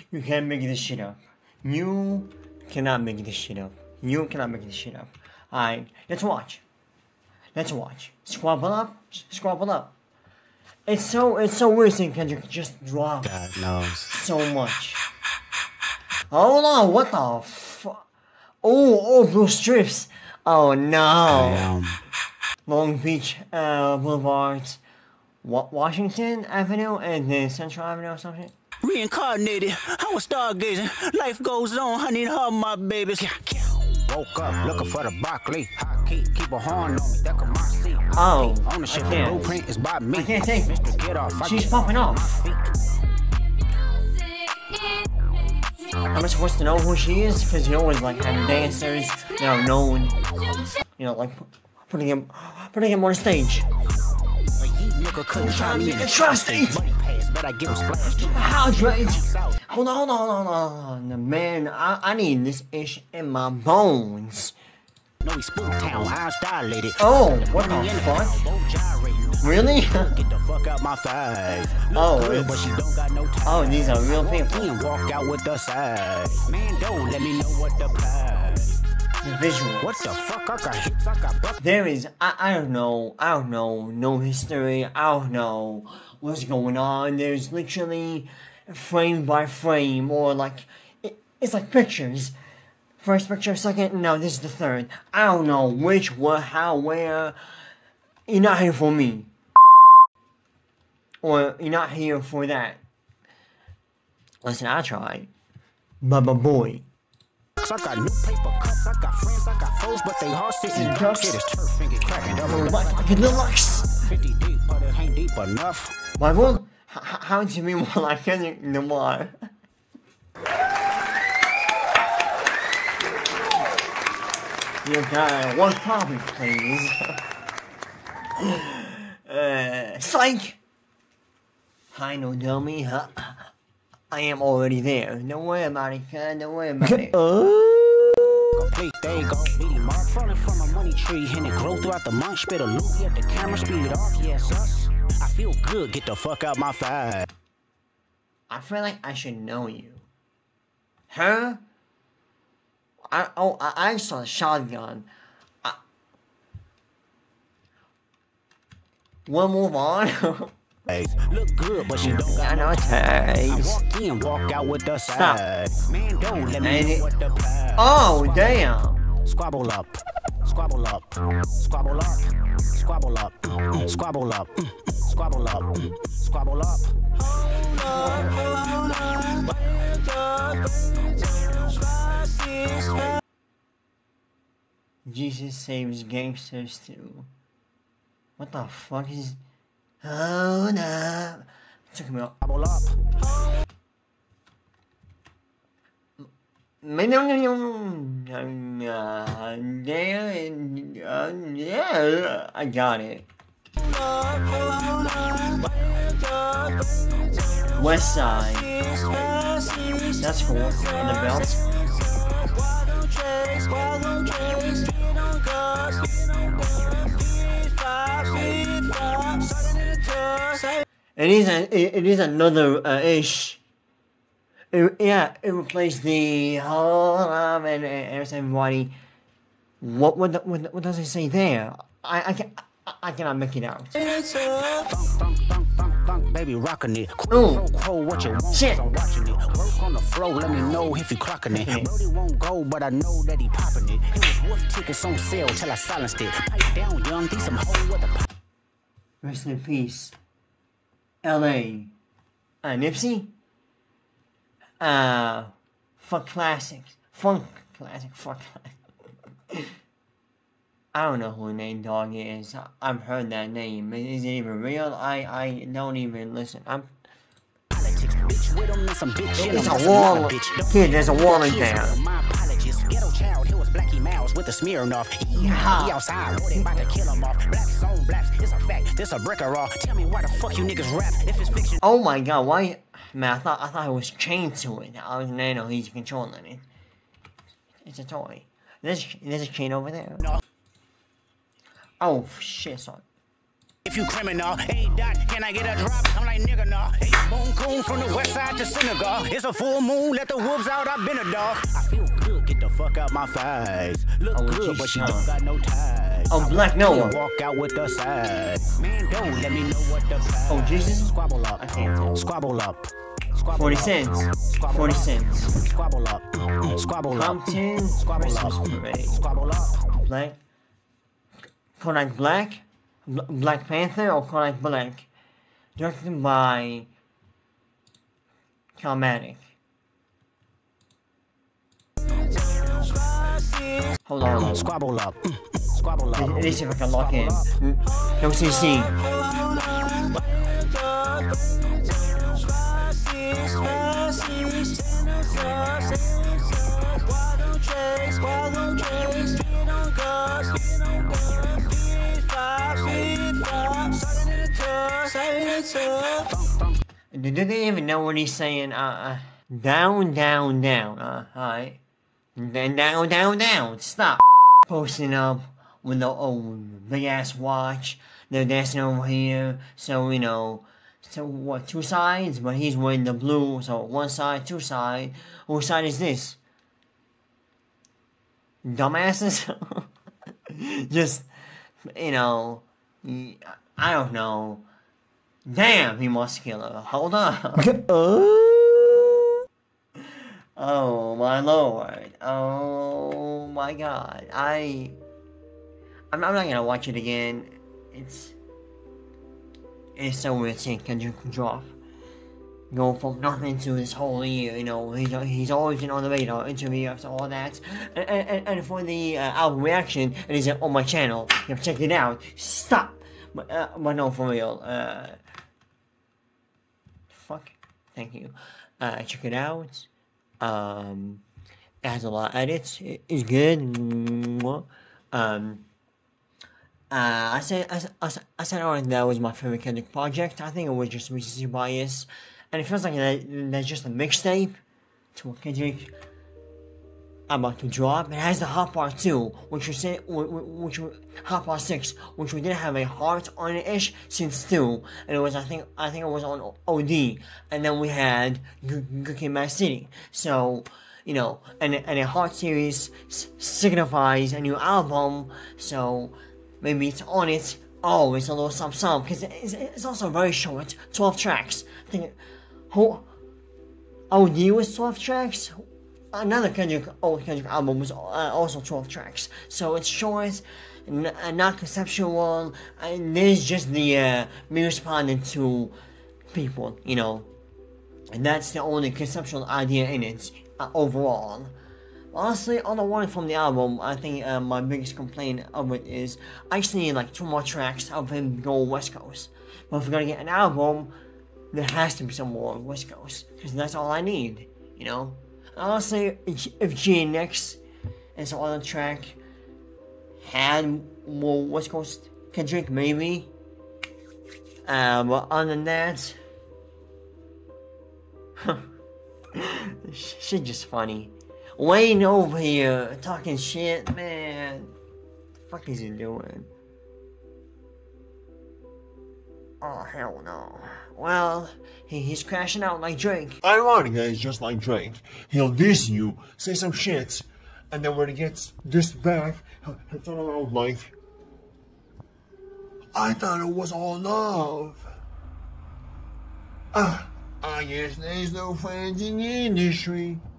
You can't make this shit up. You cannot make this shit up. You cannot make this shit up. Alright, let's watch. Let's watch. Squabble up. Squabble up. It's so weird seeing Kendrick just drop. God knows. So much. Hold on, what the fuck? Oh, blue strips. Oh no. Long Beach Boulevards, Washington Avenue, and then Central Avenue or something. Reincarnated, I was stargazing. Life goes on, I need her, my babies. Woke up looking for the broccoli. Keep a horn on me, that come my seat. Oh, ownership I can't. Blueprint is by me. I can't take it. Get off. She's popping off. Am I supposed to know who she is? Because you always like have dancers that are known. You know, like putting him on stage. Trust it. How Drake? Hold on. Man, I need this ish in my bones. No, we spook town, eyes dilated. Oh, what the fuck? Really? Get the fuck out my face. Oh, these are real people. And walk out with the side. Man, don't let me know what the prize. The visual. What the fuck? I got hits, I got buck. There is, I don't know, no history, I don't know what's going on. There's literally frame by frame, or like, it's like pictures. First picture, second, no, this is the third. I don't know which, what, how, where. You're not here for me. Or you're not here for that. Listen, I tried. But boy. I got new paper cuts, I got friends, I got foes, but they all sitting ducks. Shit is turf finger cracking double like deluxe. 50 deep, but it ain't deep enough. Bible? How do you mean more like Kendrick Lamar? You got one copy, please. Psych! Hi, no dummy, huh? I am already there. Don't worry about it, kid. Don't worry about it. Complete, there you go. Meaty mark falling from a money tree, and it grow throughout the month. Spit a loop at the camera, speed off. Yes, us. I feel good. Get the fuck out my face. I feel like I should know you. Huh? I saw a shotgun. We'll move on. Look good, but you don't got no taste. Walk in, walk out with the side. Man, don't let me know what the prize. Oh, damn. Squabble up. Squabble up. Squabble up. Squabble up. Squabble up. Squabble up. Squabble up. Jesus saves gangsters too. What the fuck is... Oh no. Took me out. Yeah, I got it. West Side. That's cool. And the belts. It is another ish. Yeah, it replaced the and everybody. What does it say there? I cannot make it out. Baby rockin' it. Oh, what you want? shit. I'm watching it. Work on the floor, let me know if you clocking it. Brody won't go, but I know that he popping it. It was wolf tickets on sale till I silenced it. Pipe down, young, these some hoe with the. Rest in peace. L.A. Nipsey? Fuck classics. Funk classic. Fuck classic. I don't know who Nate Dogg is. I've heard that name. Is it even real? I don't even listen. It's a wall. Kid, there's a wall in there. Ghetto child, he was Blackie Mouse with a Smirnoff. He outside, they about to kill him off. Blacks on blacks, it's a fact, this a brick or raw. Tell me why the fuck you niggas rap if it's fiction. Oh my god, why? Man, I thought I was chained to it. I was no, he's controlling it. It's a toy. There's a chain over there. No. Oh shit, son. If you criminal, hey Dot, can I get a drop? I'm like nigga nah. Hey, boom coon from the west side to Senegal. It's a full moon, let the wolves out. I've been a dog. I feel good, get the fuck out my face. Look good, but she don't got no ties. Oh, Black Noah. Walk out with the side. Man, don't let me know what the price. Oh, Jesus. Squabble up. I can't tell. Squabble up. 40 cents. 40 cents. Squabble up. Squabble up. Compton. Squabble up. Squabble up. Black. Kodak Black. Black Panther or Kodak Black. Directed by Calmatic. Hold on. Squabble up. Squabble up. Let me see if I can lock in. No CC. Do they even know what he's saying? Down, down, down. Alright. Then down, down, down. Stop posting up with the big ass watch. They're dancing over here. So, you know. So, what, two sides? But he's wearing the blue. So, one side, two side. Whose side is this? Dumbasses? Just, you know. I don't know. Damn, he muscular. Hold up. Oh my lord. Oh my god. I'm not gonna watch it again. It's so weird seeing Kendrick drop. Go from nothing to this whole year, you know, he's always been on the radar, interview after all that. And for the album reaction, it is on my channel. You have to check it out. Stop! But no, for real. Fuck. Thank you. Check it out. It has a lot of edits. It's good. I said already that was my favorite Kendrick project. I think it was just recency bias. And it feels like that's just a mixtape to what Kendrick about to drop. It has the Hot Part 2, which Hot Part 6, which we didn't have a heart on it-ish since 2. And it was, I think it was on OD. And then we had Good Kid, Mad City. So, you know, and a heart series signifies a new album. So, maybe it's on it. Oh, it's a little something, because it's also very short, 12 tracks. I think, OD was 12 tracks? Another Kendrick album was also 12 tracks. So it's short, not conceptual, and there's just the me responding to people, you know. And that's the only conceptual idea in it, overall. Honestly, all I wanted from the album, I think my biggest complaint of it is I just need like 2 more tracks of him going West Coast. But if we're gonna get an album, there has to be some more West Coast, because that's all I need, you know. Honestly, if GNX and some other track had more West Coast Kendrick, maybe. But other than that, shit just funny. Wayne over here talking shit, man. What the fuck is he doing? Oh, hell no. Well, he's crashing out like Drake. Ironic that he's just like Drake. He'll diss you, say some shit, and then when he gets dissed back, he'll turn around like, I thought it was all love. I guess there's no friends in the industry.